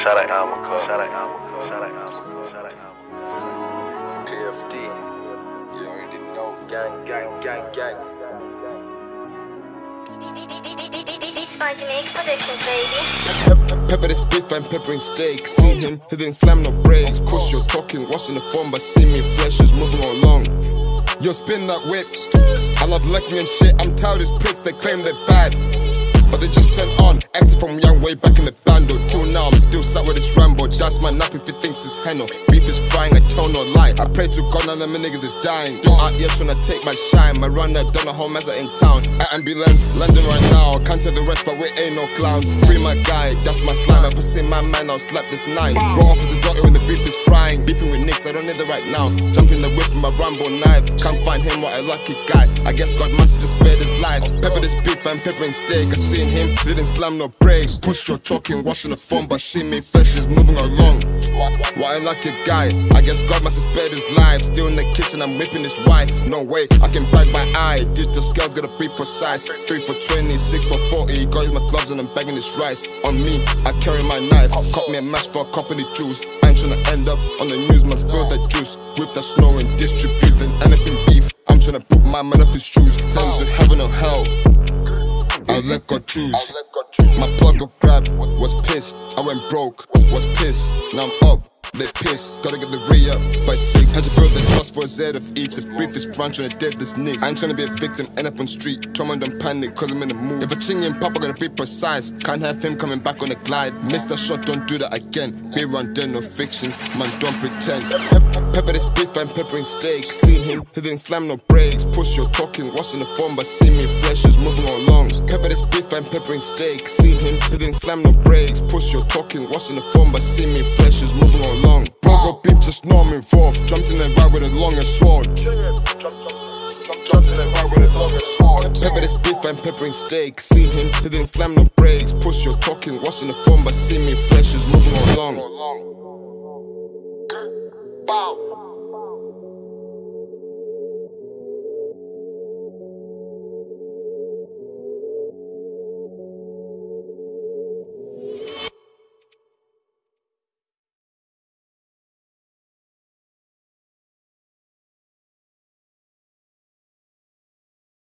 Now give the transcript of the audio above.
Shout out Almaco. Shout out Almaco. Shout out Almaco. Shout out Almaco. PFD. You already know. Gang, gang, gang, gang. Beats by Jamaica Productions, baby. Pepper this beef and peppering steak. Seen him, he didn't slam no brakes. Push your talking, what's in the form, but see me flesh is moving along. Yo, spin that whip. I love licking and shit. I'm tired of these pricks, they claim they're bad, but they just turn on. Acting from young way back in the bando. Till now I'm still sat with this Rambo. Just my nap if he thinks it's henno. Beef is frying, I tell no lie. I pray to God none of my niggas is dying. Still out here trying to take my shine. My runner done a whole mess in town. At ambulance, London right now. Can't tell the rest but we ain't no clowns. Free my guy, that's my slime. I pussy my man, I'll slap this nine. Go off with the doctor when the beef is frying. Beefing with Nicks, I don't need it right now. Jump in the whip with my Rambo knife. Can't find him, what a lucky guy. I guess God must have just spared his life. Pepper this beef and peppering steak. I seen him, didn't slam no brakes. Push your talking, what's in the phone, but see me flesh is moving along. What a lucky guy. I guess God must have spared his life. Still in the kitchen, I'm whipping this wife. No way, I can bag my eye. Digital scales gotta be precise. 3 for 20, 6 for 40. Gotta use my gloves and I'm bagging this rice. On me, I carry my knife. Cut me a mash for a cup of the juice. I ain't tryna end up on the news, man, spill that juice. Whip that snow and distribute, then end up in beef. I'm tryna put my man off his shoes. Tell him to heaven or hell, I'll let God choose. My plug of grab was pissed. I went broke, was pissed. Now I'm up, they pissed. Gotta get the re-up by 6. Had to build the trust for a Z of each. The brief is front trying to dead this niggas. I ain't trying to be a victim, end up on street. Trauma don't panic cause I'm in the mood. If a ching in pop, I gotta be precise. Can't have him coming back on the glide. Miss that shot, don't do that again. Be run dead, no fiction, man don't pretend. Pepper this beef and peppering steak. Seen him, he didn't slam no brakes. Push your talking, what's in the form, but see me flesh is moving along. Pepper this beef and peppering steak. Seen him, he didn't slam no brakes. Push your talking, what's in the form, but see me flesh is moving along. Bro got beef, just know I'm involved. Jumped in the ride with a longest sword. Jumped in the ride with a longest sword. Pepper this beef and peppering steak. Seen him, he didn't slam no brakes. Push your talking, what's in the form, but see me flesh is moving along. Bow.